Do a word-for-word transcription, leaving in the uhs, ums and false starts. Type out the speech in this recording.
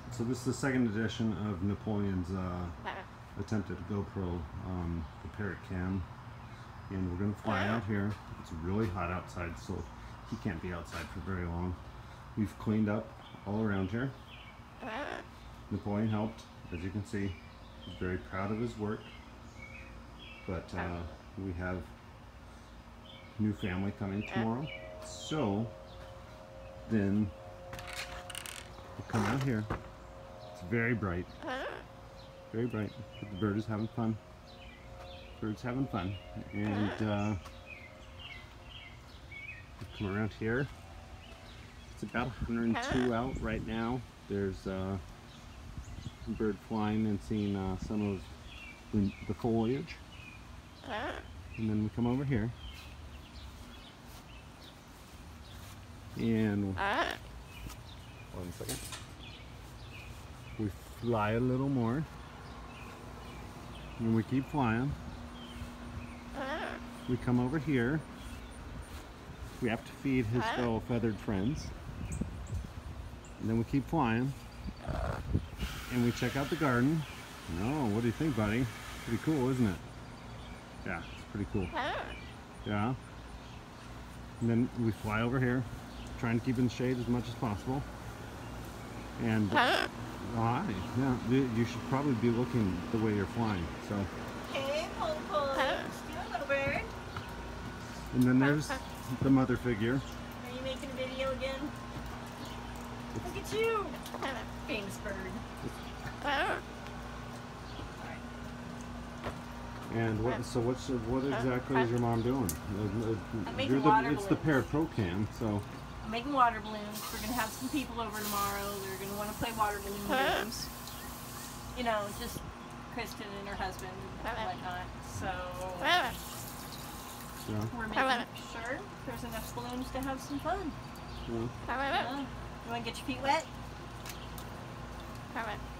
So this is the second edition of Napoleon's uh, attempted GoPro, um, the Parrot Cam, and we're going to fly out here. It's really hot outside, so he can't be outside for very long. We've cleaned up all around here. Napoleon helped, as you can see. He's very proud of his work, but uh, we have new family coming tomorrow, so then we'll come out here. It's very bright, very bright, but the bird is having fun. Bird's having fun, and uh, come around here. It's about one hundred two out right now. There's uh, a bird flying and seeing uh, some of the, the foliage, and then we come over here, and one second. We fly a little more, and we keep flying. We come over here. We have to feed his fellow feathered friends. And then we keep flying. And we check out the garden. No, what do you think, buddy? Pretty cool, isn't it? Yeah, it's pretty cool. Yeah. And then we fly over here, trying to keep in the shade as much as possible. And hi, yeah, you should probably be looking the way you're flying. So. Hey, Polo Polo. Steal, little bird. And then there's the mother figure. Are you making a video again? Look at you, famous bird. And what? So what's what exactly is your mom doing? I'm making You're the, water it's the balloons. Parrot Pro Cam, so. I'm making water balloons. We're gonna have some people over tomorrow. They're gonna want to play water balloon games. You know, just Kristen and her husband and whatnot. So Yeah. we're making sure there's enough balloons to have some fun. Yeah. Yeah. You want to get your feet wet?